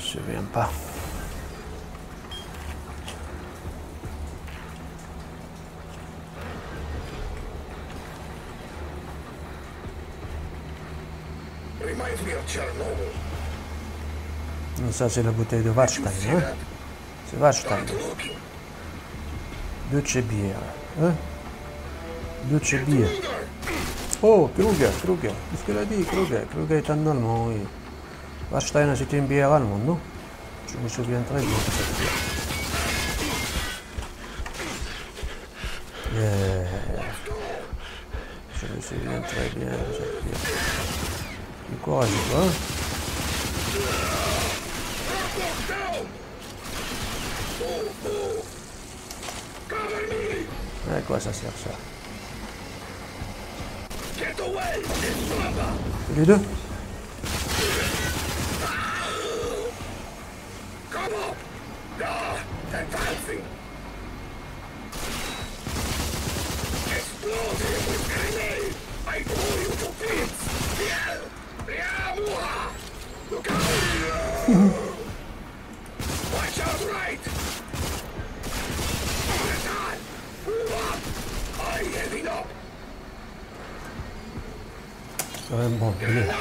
Je ne souviens pas. Ça, c'est la bouteille de Warstein. Hein? C'est Warstein. Deutsche Bier. Hein? Deutsche Bier. Oh, Kruger. Qu'est-ce qu'elle a dit, Kruger? Kruger est un Allemand, oui. Warstein, c'était une bière allemande, non? Je me souviens très bien de cette bière. Je me souviens très bien de cette bière. Du courage, hein? À quoi ça sert ça? Les deux? Quand même bon,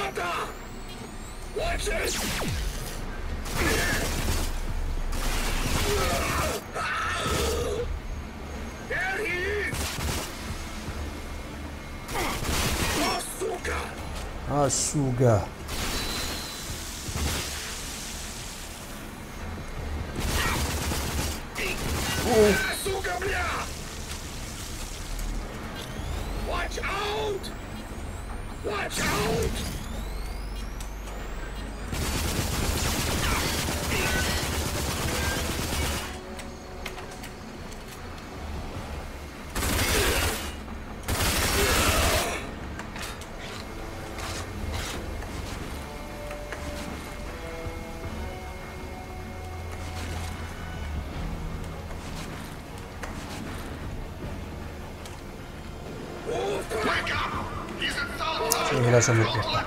Asuga. Watch out! Watch out! Là, ça me plaît pas.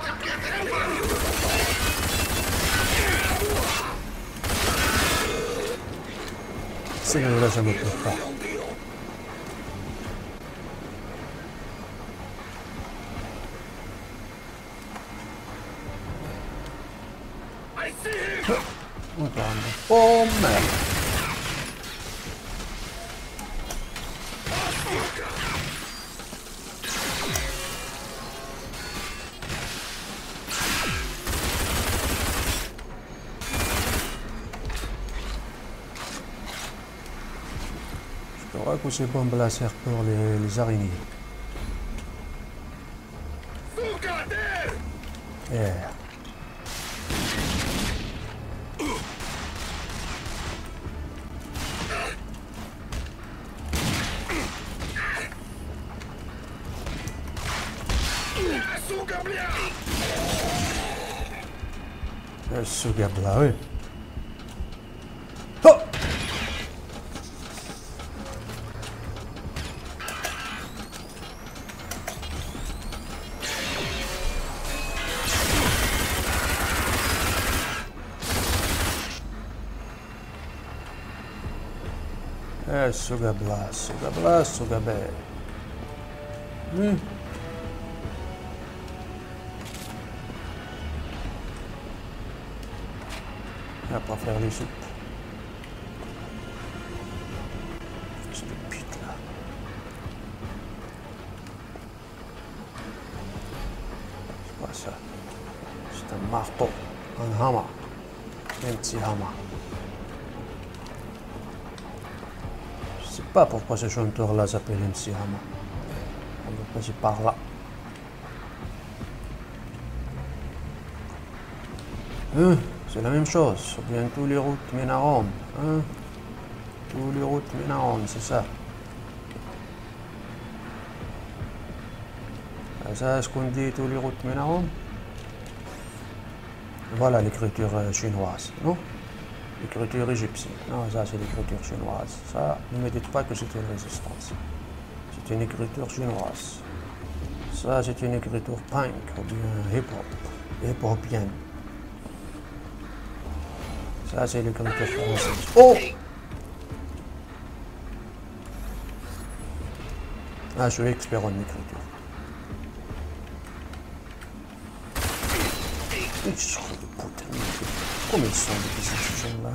Là, ça me plaît pas. Oh merde. Je crois que c'est bombes laser pour les araignées. Yeah. Ce gars-là, oui. Oh! Ce gars-là, ce gars-là. Il va pas faire les soupes. Fils de pute là. C'est quoi ça? C'est un marteau. Un hammer. Un petit hammer. Je sais pas pourquoi ce chanteur là s'appelle MC Hammer. On va passer par là. C'est la même chose, ou bien tous les routes mènent à Rome. Hein? Tous les routes mènent à Rome, c'est ça. Ça, est-ce qu'on dit tous les routes mènent à Rome? Voilà l'écriture chinoise, non? L'écriture égyptienne. Non, ça c'est l'écriture chinoise. Ça, ne me dites pas que c'est une résistance. C'est une écriture chinoise. Ça, c'est une écriture punk ou bien hip-hop, hip-hopienne. Ça, c'est l'écriture française. Oh! Ah, je suis expert en écriture. Putain, comment ils sont difficiles ces gens-là?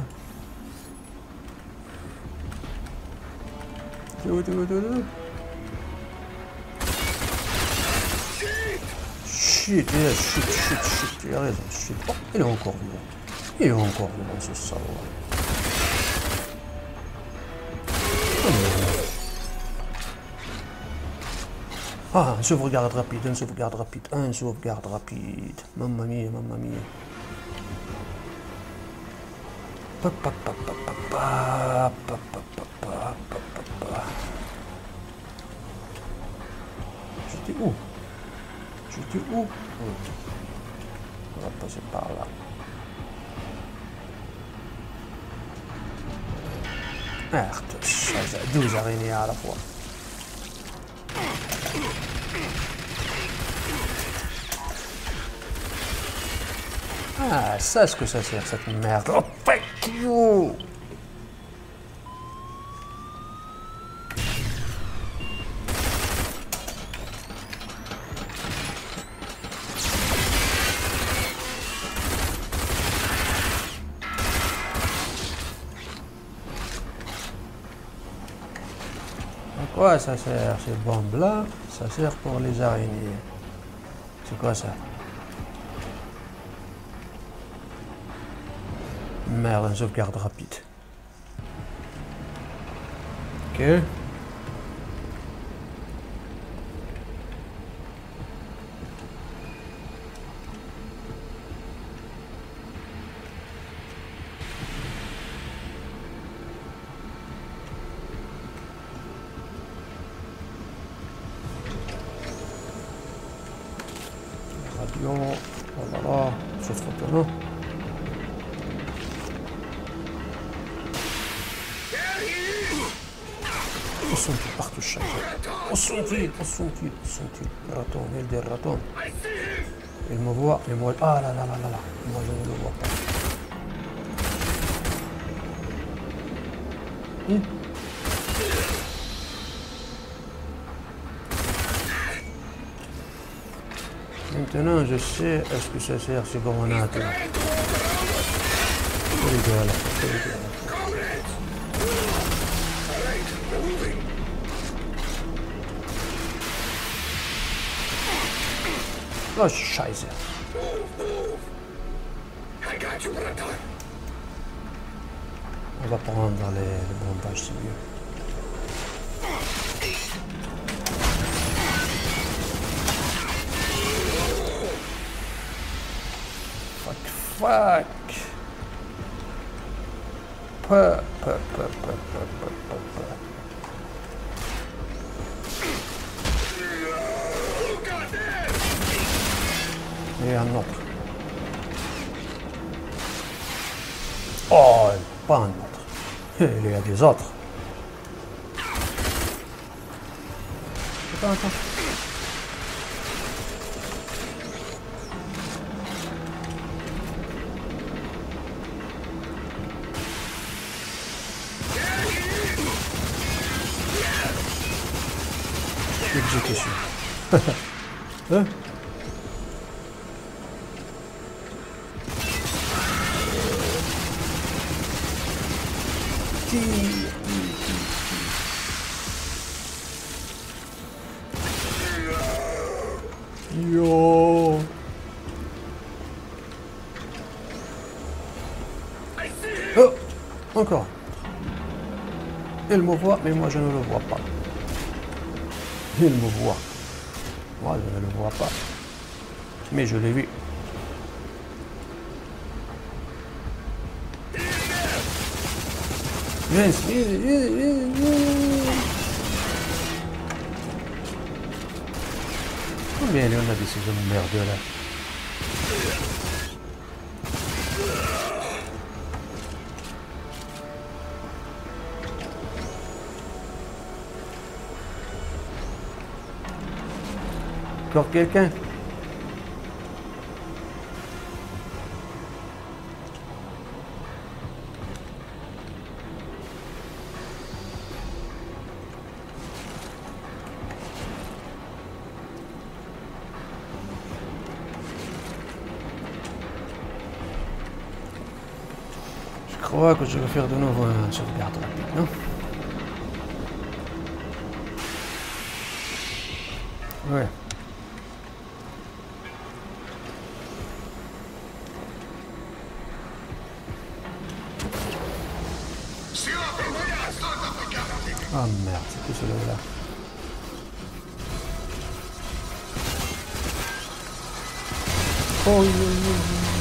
Shit, shit, il a raison, shit. Oh, il est encore vivant. Il est encore vivant, ce salaud. Ah, un sauvegarde rapide, un sauvegarde rapide, un sauvegarde rapide. Mamma mia, mamma mia. J'étais où? J'étais où? On va passer par là. Merde, 12 araignées à la fois. Ah, ça, ce que ça sert, cette merde. Oh, fuck you! À quoi ça sert, ces bombes-là? Ça sert pour les araignées. C'est quoi ça? Merde, une sauvegarde rapide. Ok. Radio, oh là là, souffre-toi. Où sont-ils partout chaque jour? Où sont-ils? Où sont-ils? Où sont-ils? Le raton, il des ratons. Il me voit, et moi... Ah là là là là là. Moi je ne le vois pas. Maintenant je sais à ce que ça sert ces grenades là. C'est légal, c'est légal. Oh, scheiße. On va prendre les bandages, c'est mieux. Fuck. Et un autre. Oh, pas un autre. Il y a des autres. Attends. Exécution. Hein? Yo. Oh, encore. Il me voit, mais moi je ne le vois pas. Il me voit. Moi je ne le vois pas. Mais je l'ai vu. Yes, combien il y en a de ces hommes merdeux là? Encore quelqu'un? crois que je vais faire de nouveau un sauvegarde rapide, non? Ouais. Ah merde, c'est tout celui-là. Oh, oui, oui, oui.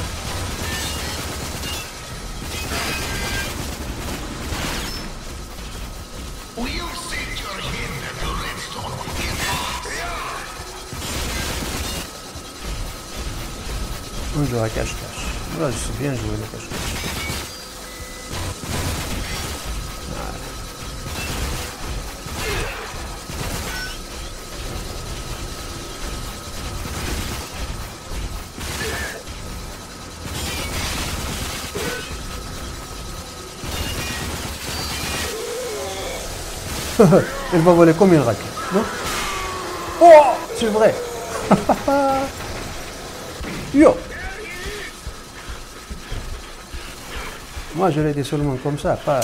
On joue à cache-cache. Là, je sais bien jouer le cache-cache. Il va voler comme une raquette, non? Oh, c'est vrai. Yo. Moi, je l'ai dit seulement comme ça, pas...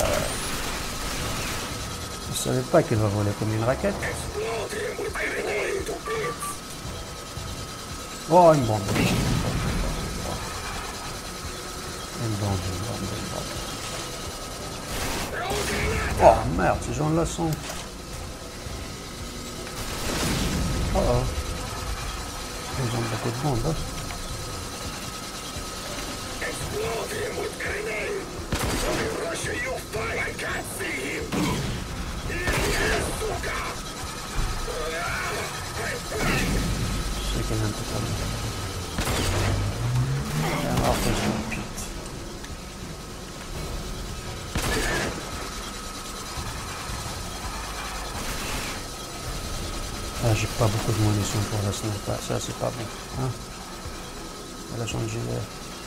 Je savais pas qu'il va voler comme une raquette. Oh, une bombe. Une bombe. Oh merde, ces gens-là sont... Oh oh. Ils ont beaucoup de bombes, hein. C'est qu'il y a un peu comme ça. Alors que je me pite. Ah, j'ai pas beaucoup de munitions pour la sniper, ça c'est pas bon. Hein? Elle a changé l'air.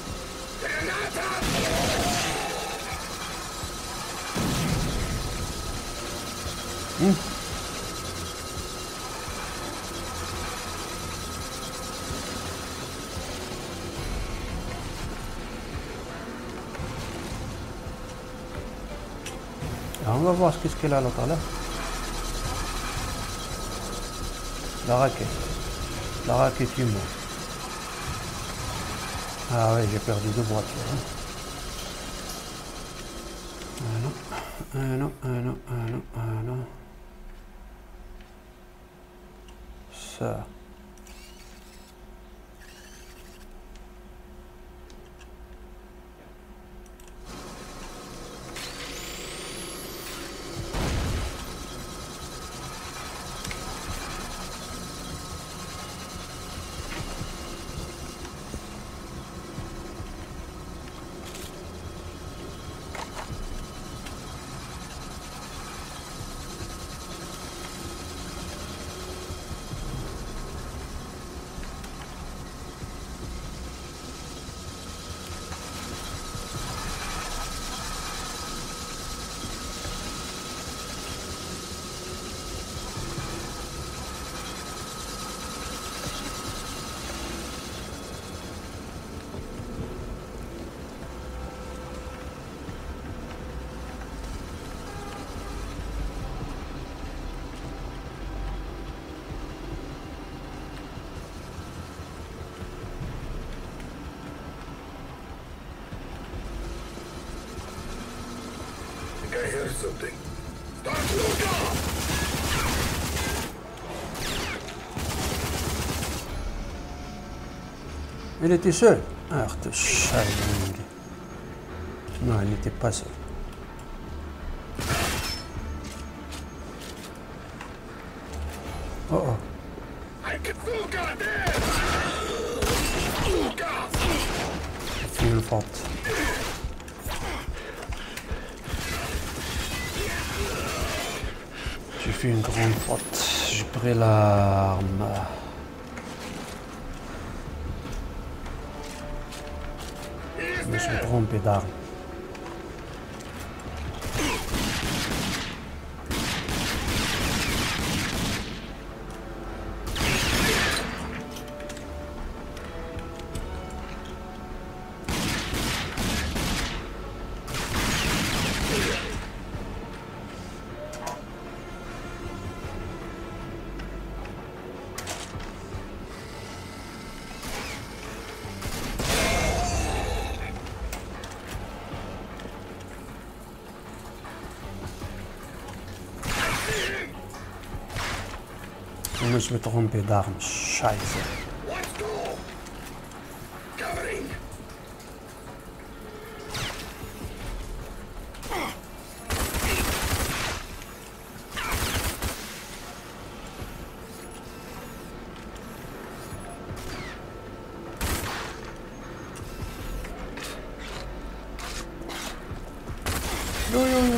Alors, on va voir ce qu'elle a l'autre là. La raquette. La raquette humaine. Ah ouais, j'ai perdu deux voitures. Hein. Un an. Ça. I hear something. Start to look up! Il était seul. Ah, te chaline. Non, il n'était pas seul. Oh oh. I can look up there! Look up! J'ai fait une faute. J'ai fait une grande faute. J'ai pris l'arme. Je me suis trompé d'arme. me suis trompé d'arme. Scheiße. Let's go! Covering! Yo, yo, yo.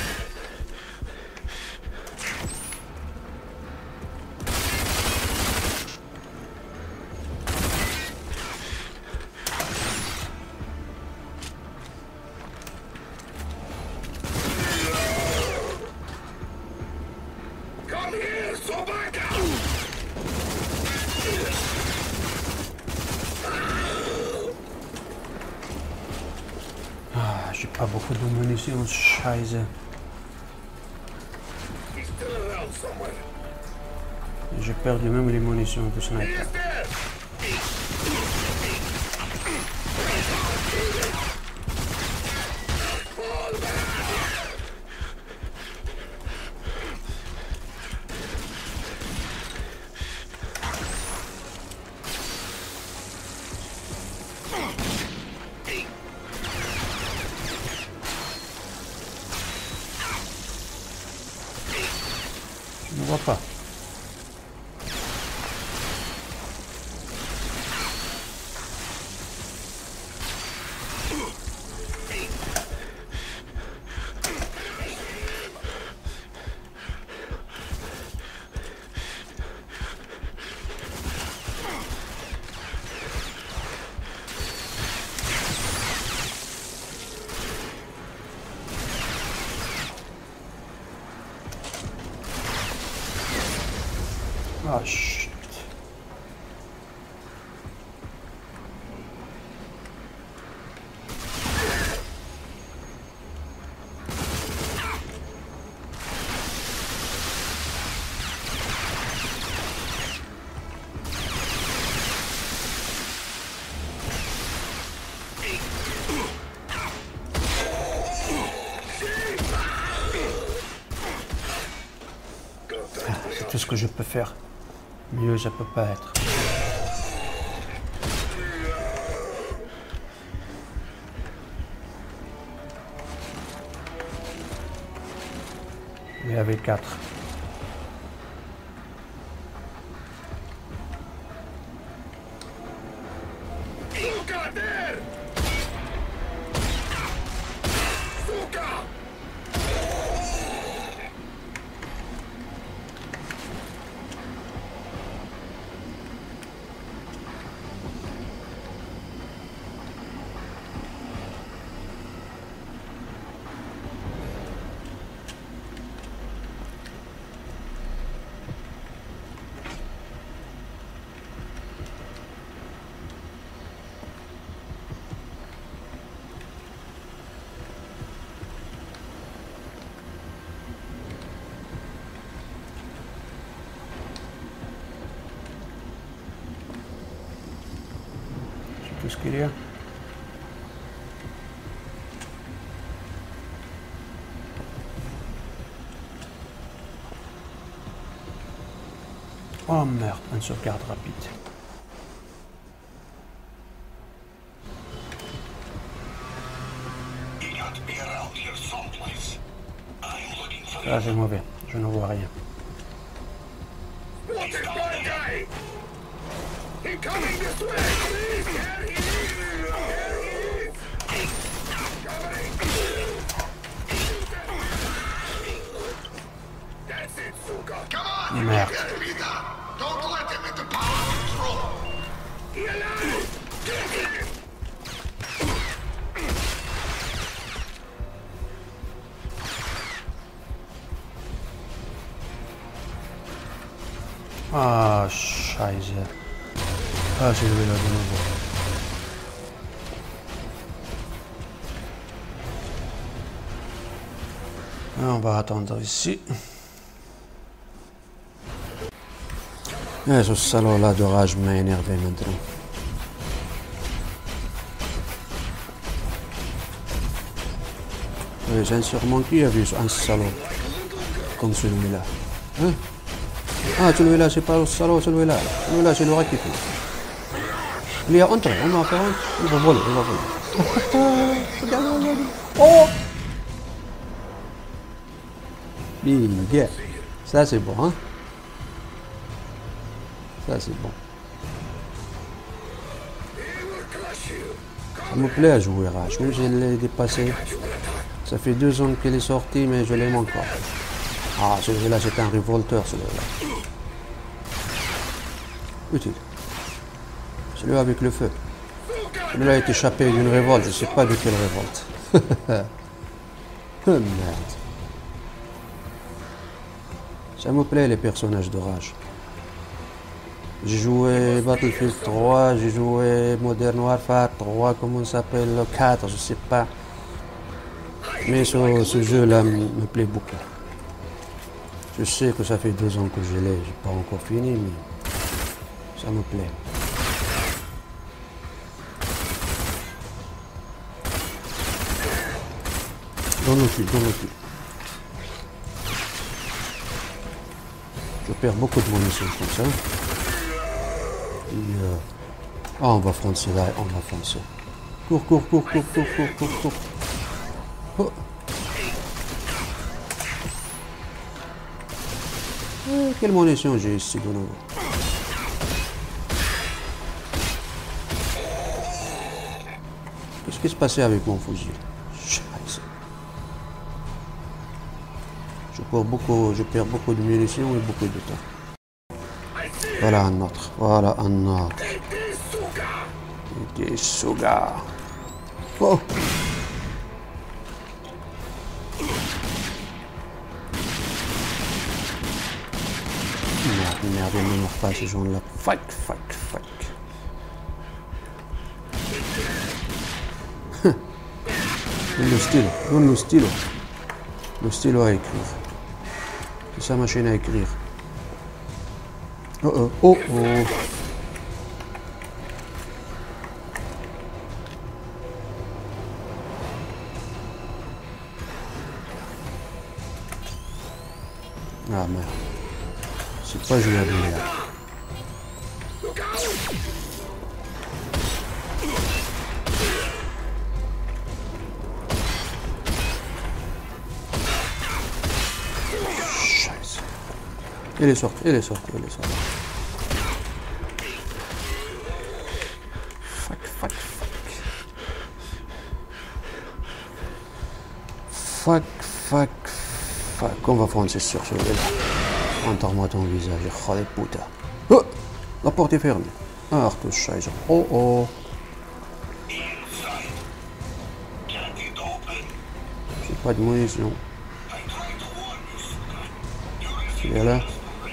Come here, Sobaka! Ah, j'ai pas beaucoup de munitions, Scheiße. He's still around somewhere. J'ai perdu même les munitions de sniper. He is dead! Je ne vois pas. Ah, chut. C'est tout ce que je peux faire. Mieux, ça peut pas être. Il y avait 4. Suka, there! Suka! C'est tout ce qu'il y a. Oh merde, une sauvegarde rapide. He got to be around here someplace. I'm looking for Ah, c'est mauvais, je ne vois rien. What is bad guy? He coming this way! Please, there he is! There he is! Covering! That's it, Suka! Come on! Merde. Don't let him into power control! He alive! Get him! Ah, scheiße. Ah, c'est lui là de nouveau. Ah, on va attendre ici. Ce salaud là de rage m'a énervé maintenant. Oui, sincèrement, qui a vu un salaud comme celui-là, hein? Ah, celui-là, c'est pas le salaud, celui-là. Celui-là, c'est le récupéré. Il est entré, on va faire un... Il va voler, il va voler. Regarde, regarde. Oh! Big. Ça, c'est bon, hein? Ça, c'est bon. Ça me plaît à jouer Rage, même si je l'ai dépassé. Ça fait 2 ans qu'il est sorti, mais je l'aime encore. Ah, celui-là, c'est un révolteur, celui-là. Utile. Celui-là avec le feu. Celui-là est échappé d'une révolte, je ne sais pas de quelle révolte. Oh merde. Ça me plaît les personnages de Rage. J'ai joué Battlefield 3, j'ai joué Modern Warfare 3, comment ça s'appelle, 4, je sais pas. Mais ce jeu-là me plaît beaucoup. Je sais que ça fait 2 ans que je l'ai, j'ai pas encore fini, mais ça me plaît. Donne-le cul, donne-le cul. Je perds beaucoup de munitions comme ça. Et, ah, on va foncer là, on va foncer. Cours, cours, cours, cours, cours, cours, cours, cours. Oh. Quelle munition j'ai ici de nouveau. Qu'est-ce qui se passait avec mon fusil? Je perds beaucoup de munitions et beaucoup de temps. Voilà un autre. Voilà un autre. Des Suga. Oh. Merde, merde, ils ne meurent pas ces gens-là. Fuck, fuck, fuck. Donne le stylo, donne le stylo. Le stylo à écrire. C'est sa machine à écrire. Oh oh, oh oh. Ah merde. C'est pas jouable là. Scheiße. Il est sorti, il est sorti, il est sorti. Fuck, fuck, fuck. Fuck, fuck, fuck. On va foncer sur celui-là. Enterre-moi ton visage, oh les putas. Oh, la porte est fermée. Ah, du Scheiße. Oh oh. J'ai pas de munitions. Il est là.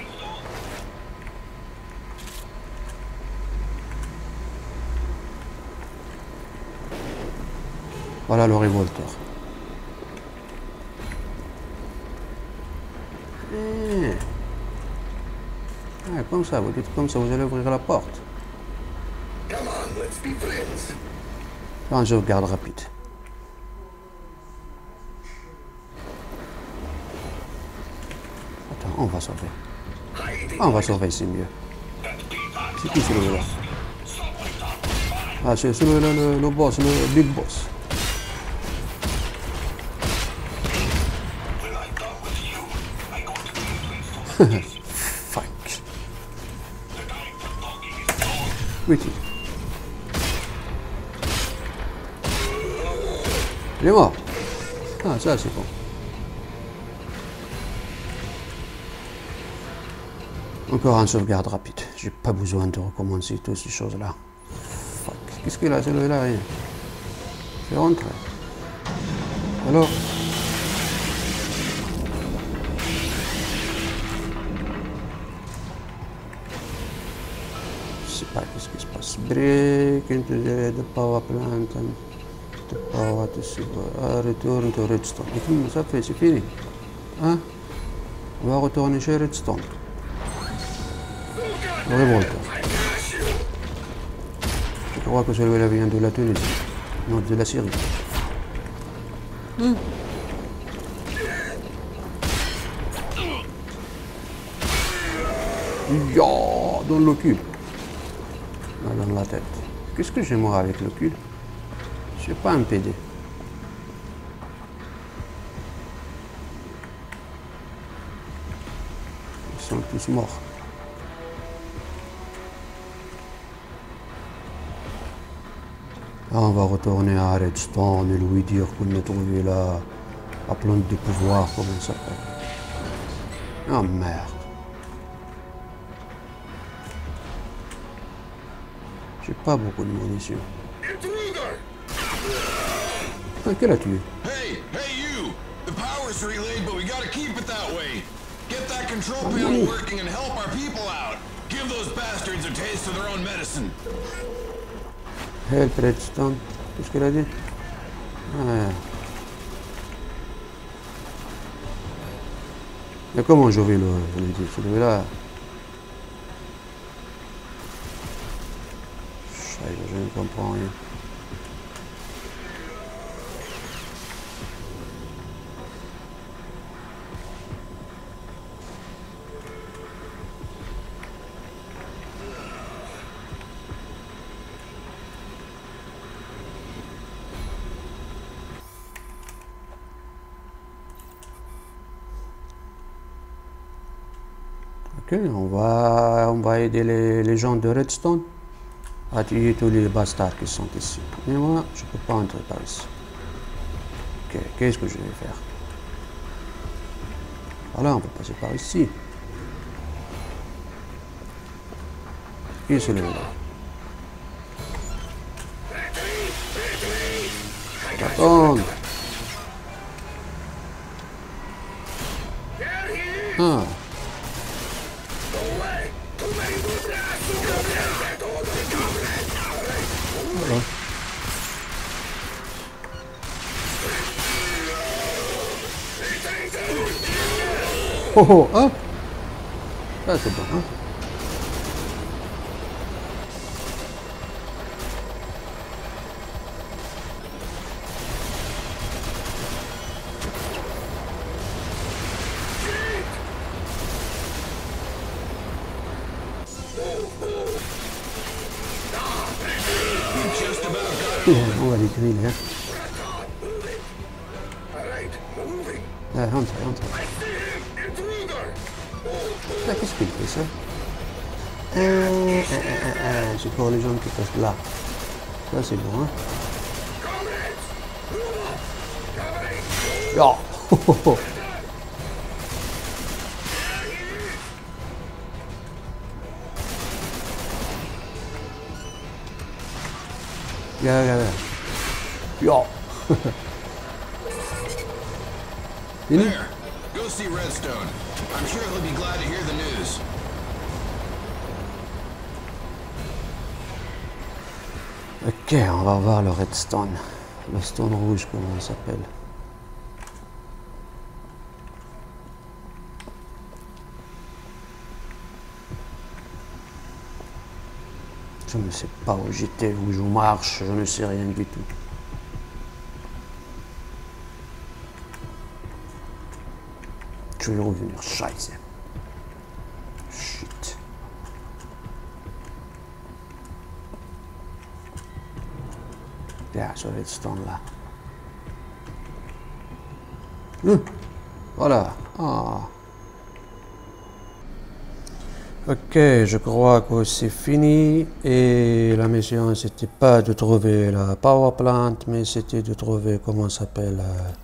Voilà le révolteur. Ah, comme ça, vous dites comme ça, vous allez ouvrir la porte. Un sauvegarde rapide. Attends, on va sauver. Ah, on va sauver, c'est mieux. C'est qui celui-là? Ah, c'est celui-là, le boss, le big boss. Fuck. Oui, il est mort. Ah, ça c'est bon. Encore un sauvegarde rapide. J'ai pas besoin de recommencer toutes ces choses-là. Fuck. Qu'est-ce qu'il a celui-là? Rien. C'est rentré. Alors? Je sais pas qu'est-ce qui se passe. Break into the power plant and the power to super. Return to Redstone. Et puis, ça fait, c'est fini. Hein? On va retourner chez Redstone. Le révolteur. Je crois que celui-là vient de la Tunisie. Non, de la Syrie. Ya, dans le cul. Dans la tête. Qu'est-ce que j'ai moi avec le cul? Je suis pas un PD. Ils sont tous morts. Ah, on va retourner à Redstone et lui dire qu'on a trouvé la plante de pouvoir, comment ça s'appelle. Ah merde. J'ai pas beaucoup de munitions. Ah, quel a tué? Hey, you! The power's relayed, but we gotta keep it that way. Get that control panel working and help our people out. Give those bastards a taste of their own medicine. Help Redstone. Qu'est-ce qu'elle a dit? Ah. Mais comment je vais celui-là? Je ne comprends rien. Ok, on va aider les gens de Redstone à tuer tous les bastards qui sont ici. Mais moi, je ne peux pas entrer par ici. Ok, qu'est-ce que je vais faire? Voilà, on peut passer par ici. Qui est celui-là? Attends. Ah. Voilà. Oh oh, hop. Ah, c'est bon, hein. On va les griller, hein. Ah, entre. Ah, qu'est-ce qu'il fait, ça? C'est pour les gens qui passent là. Ça, c'est bon, hein. Oh, oh, oh, oh. Yeah. Yo. There. Go see Redstone. I'm sure he'll be glad to hear the news. Ok, on va voir le Redstone. Le stone rouge, comment il s'appelle. Je ne sais pas où j'étais, où je marche, je ne sais rien du tout. Je vais revenir, scheiße. Shit. Là, ce redstone là. Voilà. Ah. Ok, je crois que c'est fini et la mission c'était pas de trouver la power plant, mais c'était de trouver comment ça s'appelle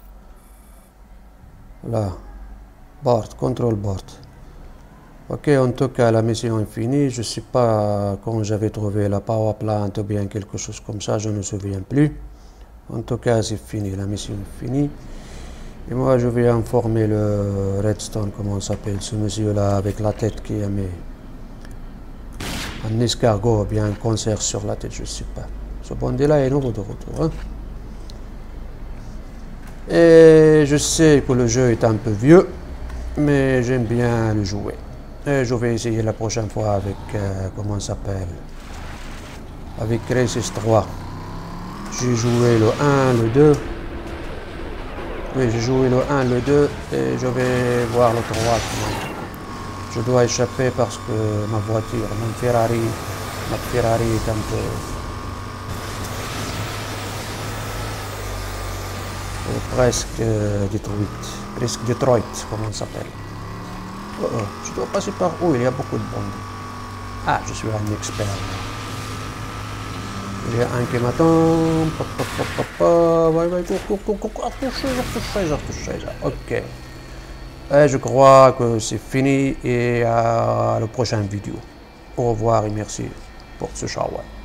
là, board, control board. Ok, en tout cas la mission est finie. Je sais pas quand j'avais trouvé la power plant ou bien quelque chose comme ça, je ne me souviens plus. En tout cas c'est fini, la mission est finie. Et moi je vais informer le Redstone, comment ça s'appelle, ce monsieur là avec la tête qui a mis un escargot ou bien un concert sur la tête, je sais pas. Ce bandit là est nouveau de retour. Hein? Et je sais que le jeu est un peu vieux, mais j'aime bien le jouer. Et je vais essayer la prochaine fois avec, comment ça s'appelle, avec Crysis 3. J'ai joué le 1, le 2. Oui, j'ai joué le 1, le 2 et je vais voir le 3. Je dois échapper parce que ma voiture, ma Ferrari est un peu... presque détruite. Presque Detroit, comme on s'appelle. Oh, oh, je dois passer par où? Il y a beaucoup de monde. Ah, je suis un expert. Il y a un qui m'attend. Ok. Et je crois que c'est fini et à la prochaine vidéo. Au revoir et merci pour ce show.